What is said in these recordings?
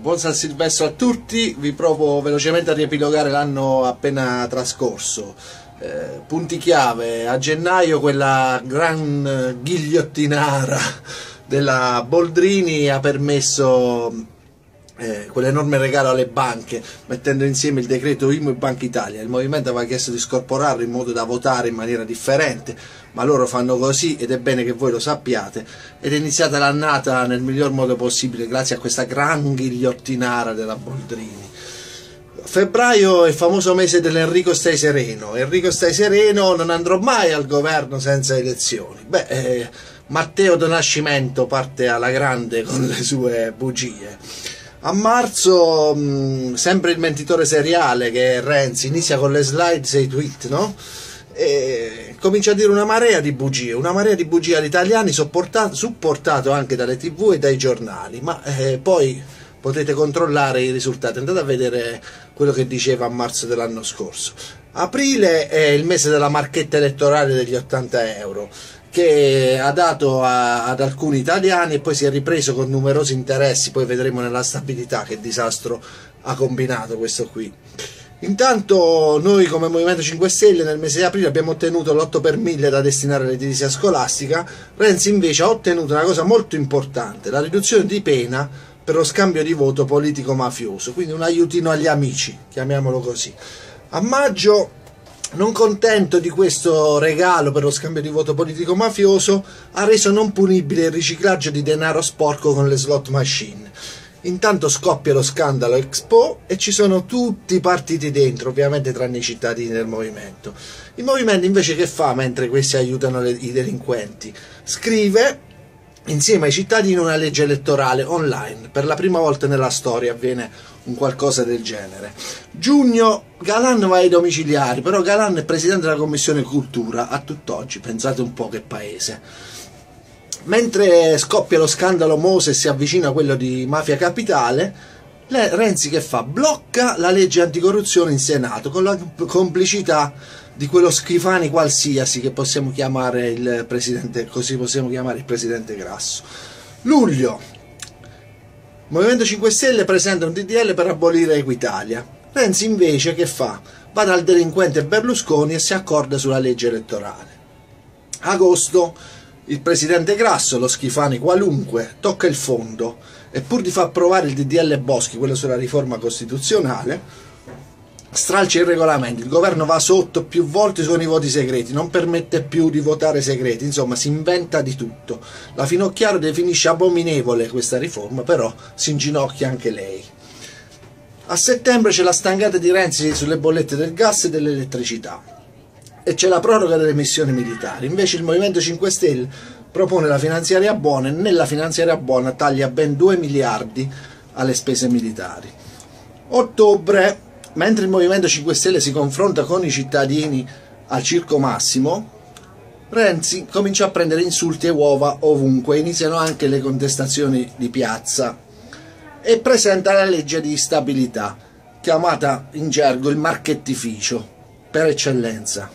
Buon San Silvestro a tutti, vi provo velocemente a riepilogare l'anno appena trascorso. Punti chiave: a gennaio quella gran ghigliottinara della Boldrini ha permesso quell'enorme regalo alle banche, mettendo insieme il decreto IMU e Banca Italia. Il movimento aveva chiesto di scorporarlo in modo da votare in maniera differente, ma loro fanno così ed è bene che voi lo sappiate, ed è iniziata l'annata nel miglior modo possibile grazie a questa gran ghigliottinara della Boldrini. Febbraio è il famoso mese dell'Enrico stai sereno. Enrico stai sereno, non andrò mai al governo senza elezioni. Matteo Donascimento parte alla grande con le sue bugie. A marzo sempre il mentitore seriale che è Renzi inizia con le slide e i tweet, no? E comincia a dire una marea di bugie agli italiani, supportato anche dalle tv e dai giornali, ma poi potete controllare i risultati, andate a vedere quello che diceva a marzo dell'anno scorso. Aprile è il mese della marchetta elettorale degli 80 euro che ha dato ad alcuni italiani e poi si è ripreso con numerosi interessi, poi vedremo nella stabilità che disastro ha combinato questo qui. Intanto noi come Movimento 5 Stelle nel mese di aprile abbiamo ottenuto l'8 per 1000 da destinare all'edilizia scolastica. Renzi invece ha ottenuto una cosa molto importante: la riduzione di pena per lo scambio di voto politico-mafioso, quindi un aiutino agli amici, chiamiamolo così. A maggio, non contento di questo regalo per lo scambio di voto politico-mafioso, ha reso non punibile il riciclaggio di denaro sporco con le slot machine. Intanto scoppia lo scandalo Expo e ci sono tutti i partiti dentro, ovviamente tranne i cittadini del movimento. Il movimento invece che fa mentre questi aiutano i delinquenti? Scrive insieme ai cittadini una legge elettorale online. Per la prima volta nella storia avviene un qualcosa del genere. Giugno, Galan va ai domiciliari, però Galan è presidente della commissione cultura a tutt'oggi, pensate un po' che paese. Mentre scoppia lo scandalo Mose e si avvicina quello di Mafia Capitale, Renzi che fa? Blocca la legge anticorruzione in Senato con la complicità di quello Schifani qualsiasi che possiamo chiamare il presidente, così possiamo chiamare il presidente Grasso. Luglio, Movimento 5 Stelle presenta un DDL per abolire Equitalia. Renzi invece che fa? Va dal delinquente Berlusconi e si accorda sulla legge elettorale. Agosto, il presidente Grasso, lo Schifani qualunque, tocca il fondo e pur di far approvare il DDL Boschi, quello sulla riforma costituzionale, stralcia il regolamento. Il governo va sotto più volte con i voti segreti, non permette più di votare segreti, insomma si inventa di tutto. La Finocchiaro definisce abominevole questa riforma, però si inginocchia anche lei. A settembre c'è la stangata di Renzi sulle bollette del gas e dell'elettricità e c'è la proroga delle missioni militari. Invece il Movimento 5 Stelle propone la finanziaria buona e nella finanziaria buona taglia ben 2 miliardi alle spese militari. Ottobre, mentre il Movimento 5 Stelle si confronta con i cittadini al Circo Massimo, Renzi comincia a prendere insulti e uova ovunque, iniziano anche le contestazioni di piazza e presenta la legge di stabilità, chiamata in gergo il marchettificio per eccellenza.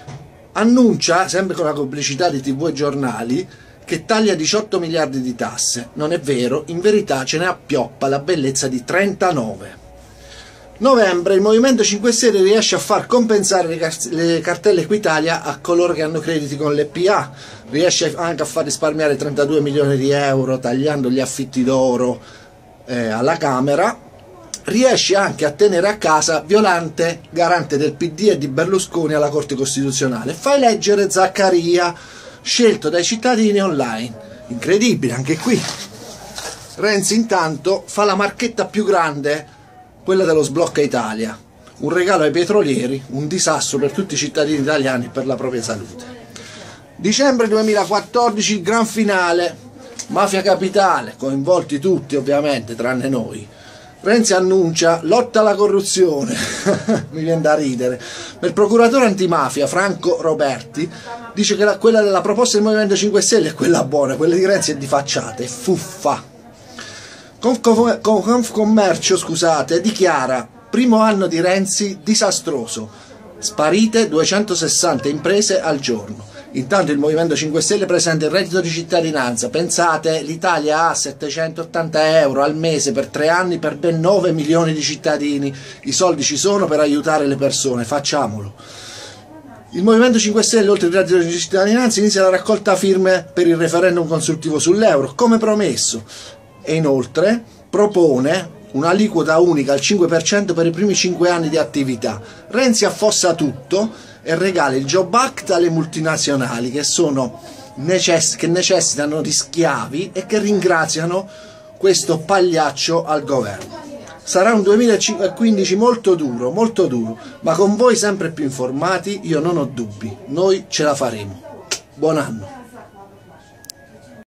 Annuncia, sempre con la complicità di TV e giornali, che taglia 18 miliardi di tasse. Non è vero, in verità ce ne appioppa la bellezza di 39. Novembre, il Movimento 5 Stelle riesce a far compensare le cartelle Equitalia a coloro che hanno crediti con l'EPA, riesce anche a far risparmiare 32 milioni di euro tagliando gli affitti d'oro alla Camera, riesce anche a tenere a casa Violante, garante del PD e di Berlusconi alla Corte Costituzionale, fa eleggere Zaccaria, scelto dai cittadini online. Incredibile anche qui. Renzi intanto fa la marchetta più grande, quella dello sblocca Italia, un regalo ai petrolieri, un disastro per tutti i cittadini italiani e per la propria salute. Dicembre 2014, il gran finale, Mafia Capitale, coinvolti tutti ovviamente tranne noi. Renzi annuncia lotta alla corruzione, mi viene da ridere. Il procuratore antimafia Franco Roberti dice che quella della proposta del Movimento 5 Stelle è quella buona, quella di Renzi è di facciata, è fuffa. Confcommercio, scusate, dichiara: primo anno di Renzi disastroso, sparite 260 imprese al giorno. Intanto il Movimento 5 Stelle presenta il reddito di cittadinanza. Pensate, l'Italia ha 780 euro al mese per 3 anni per ben 9 milioni di cittadini. I soldi ci sono per aiutare le persone, facciamolo. Il Movimento 5 Stelle, oltre al reddito di cittadinanza, inizia la raccolta firme per il referendum consultivo sull'euro, come promesso, e inoltre propone un'aliquota unica al 5% per i primi 5 anni di attività. Renzi affossa tutto e regala il Job Act alle multinazionali che necessitano di schiavi e che ringraziano questo pagliaccio al governo. Sarà un 2015 molto duro, ma con voi sempre più informati io non ho dubbi, noi ce la faremo. Buon anno!